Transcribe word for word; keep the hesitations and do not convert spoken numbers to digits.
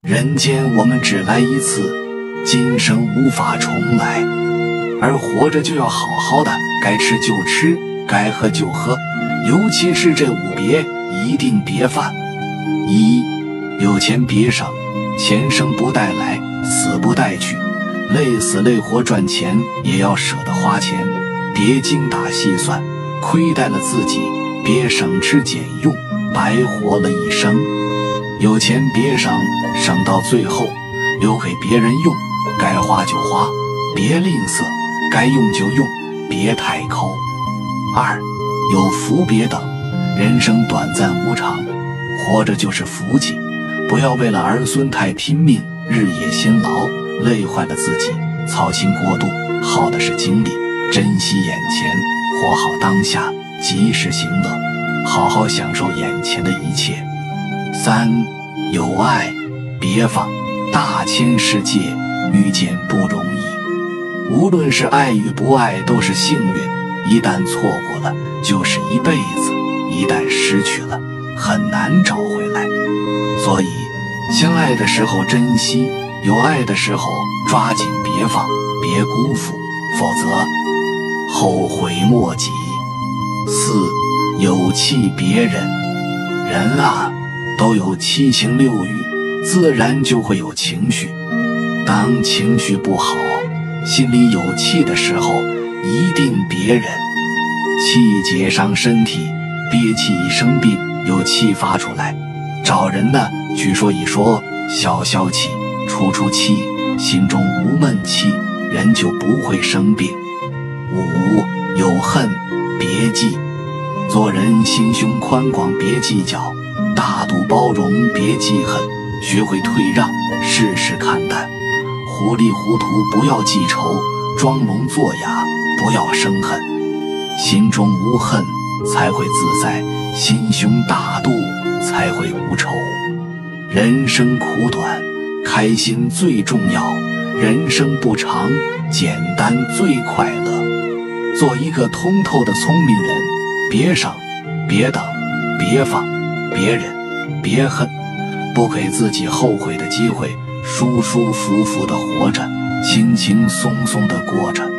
人间我们只来一次，今生无法重来，而活着就要好好的，该吃就吃，该喝就喝，尤其是这五别一定别犯。一，有钱别省，钱生不带来，死不带去，累死累活赚钱也要舍得花钱，别精打细算，亏待了自己，别省吃俭用，白活了一生。有钱别省，省到最后留给别人用，该花就花，别吝啬，该用就用，别太抠。二，有福别等，人生短暂无常，活着就是福气，不要为了儿孙太拼命，日夜辛劳，累坏了自己，操心过度，耗的是精力，珍惜眼前，活好当下，及时行乐，好好享受眼前的一切。三，有爱别放，大千世界遇见不容易，无论是爱与不爱都是幸运，一旦错过了就是一辈子，一旦失去了很难找回来。所以相爱的时候珍惜，有爱的时候抓紧别放，别辜负，否则后悔莫及。四，有气别忍，人啊都有七情六欲，自然就会有情绪。当情绪不好，心里有气的时候，一定别忍。气节伤身体，憋气一生病，有气发出来，找人呢据说一说，消消气，出出气，心中无闷气，人就不会生病。五，有恨别记，做人心胸宽广，别计较，大度包容，别记恨，学会退让，事事看淡，糊里糊涂不要记仇，装聋作哑不要生恨，心中无恨才会自在，心胸大度才会无愁。人生苦短，开心最重要，人生不长，简单最快乐。做一个通透的聪明人，别省，别等，别放，别忍，别恨，不给自己后悔的机会，舒舒服服地活着，轻轻松松地过着。